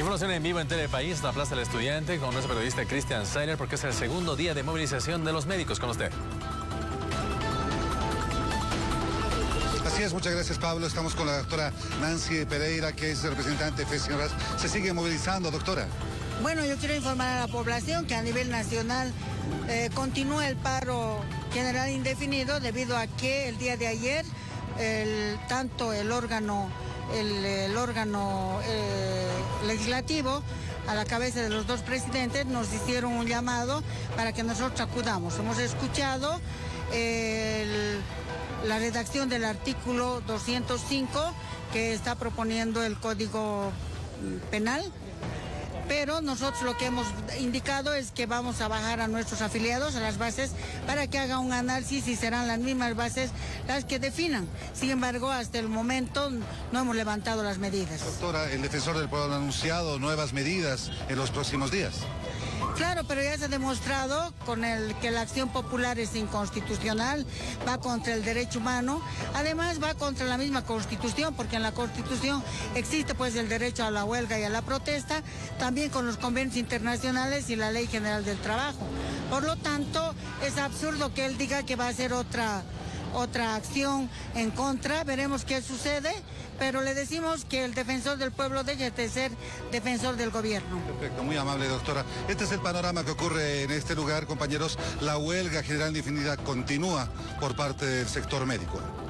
Información en vivo en Telepaís, la Plaza del Estudiante, con nuestro periodista Cristian Seiler, porque es el segundo día de movilización de los médicos. Con usted. Así es, muchas gracias, Pablo. Estamos con la doctora Nancy Pereira, que es representante de FESINRAS. ¿Se sigue movilizando, doctora? Bueno, yo quiero informar a la población que a nivel nacional continúa el paro general indefinido debido a que el día de ayer tanto el órgano legislativo, a la cabeza de los dos presidentes, nos hicieron un llamado para que nosotros acudamos. Hemos escuchado la redacción del artículo 205 que está proponiendo el Código Penal, pero nosotros lo que hemos indicado es que vamos a bajar a nuestros afiliados, a las bases, para que hagan un análisis y serán las mismas bases las que definan. Sin embargo, hasta el momento no hemos levantado las medidas. Doctora, el defensor del pueblo ha anunciado nuevas medidas en los próximos días. Claro, pero ya se ha demostrado que la acción popular es inconstitucional, va contra el derecho humano, además va contra la misma Constitución, porque en la Constitución existe pues el derecho a la huelga y a la protesta, también con los convenios internacionales y la Ley General del Trabajo. Por lo tanto, es absurdo que él diga que va a hacer otra acción en contra. Veremos qué sucede, pero le decimos que el defensor del pueblo deje de ser defensor del gobierno. Perfecto, muy amable, doctora. Este es el panorama que ocurre en este lugar, compañeros. La huelga general indefinida continúa por parte del sector médico.